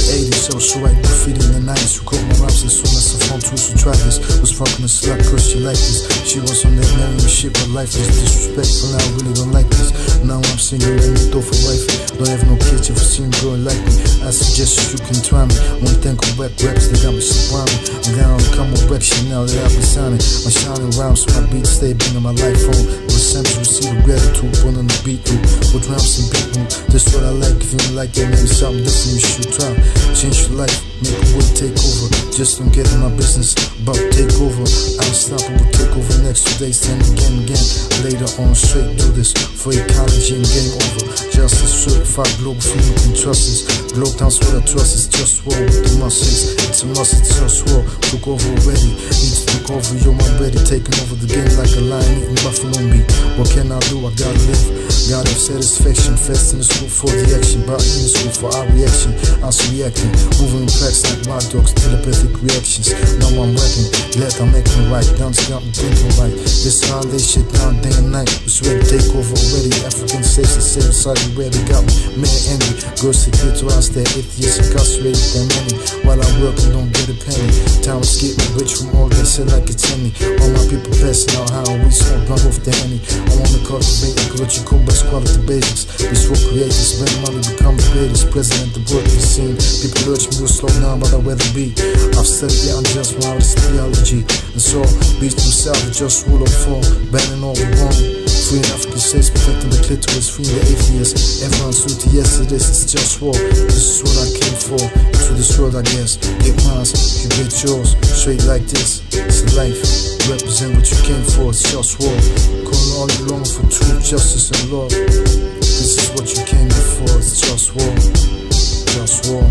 80s, social right graffiti in the 90s. Who caught my raps as soon as I found tools who tried this. Was fucking a slut cause she liked this. She was on that marrying shit, but life is disrespectful. Now I really don't like this. Now I'm single and you thought for wife. Don't have no kids if you see a girl like me. I suggest you can try me. One thing on wet raps, they got me squirming. I'm down on come on back shit now that I've been signing. My shining rhymes, so my beats stay bringing my life home. With sense, you see the gratitude, put on the beat through. With rhymes and beat through. That's what I like. If you don't like that, maybe something different you should try. Change your life, make a way take over. Just don't get in my business, about take over. Unstoppable take over next 2 days, then again. Later on, straight do this for ecology and game over. Justice certified, Globalfirm, you can trust this. Globetown's what I trust is JustWar with the muscles. It's a must, it's JustWar. Took over already, need to took over, yo, I'm ready. Taking over the game like a lion eating buffalo meat. What can I do? I gotta live. Gotta have satisfaction. Fast in the school for the action, body in the school for our reaction. I was reacting, moving tracks like wild dogs, telepathic reactions. Now I'm rapping, glad I'm making right. Guns got me thinking right. This how I lay shit down day and night. It's ready to take over already. African states and same side where they got me. Man angry, girls declitorize, they're atheists, incarcerated, they're many. While I work and don't get a penny. Time to get me rich from all they say like it's any. All my people passing out how we smoke blunt off the henny. I wanna cultivate ecological best quality basics. Peaceful creators, spend money, become the greatest. President, the book, the scene. People urge me to slow down, but I'd rather be. I've studied the unjust while it's theology. And so, beats themselves, just rule of four, banning all the wrong. Free in African states, protecting the clitoris, freeing the atheists. Everyone's duty, yes it is, it's just war. This is what I came for, to this world I guess. Get mine, you get yours, straight like this. It's a life, represent what you came for, it's just war. Calling all you long for truth, justice and love. This is what you came here for, it's just war. Just war.